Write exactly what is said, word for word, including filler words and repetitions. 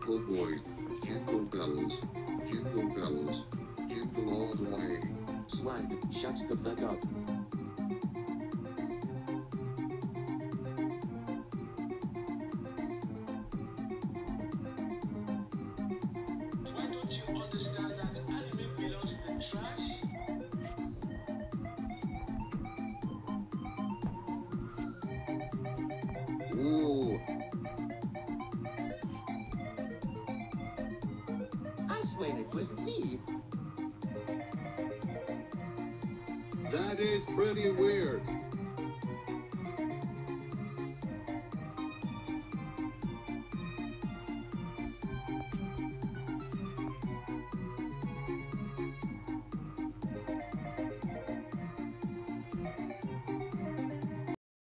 Oh boy. Jingle bells. Jingle bells. Jingle all the way. Swag, shut the fuck up. Why don't you understand that anime belongs to the trash? Ooh. I swear it was me. That is pretty weird.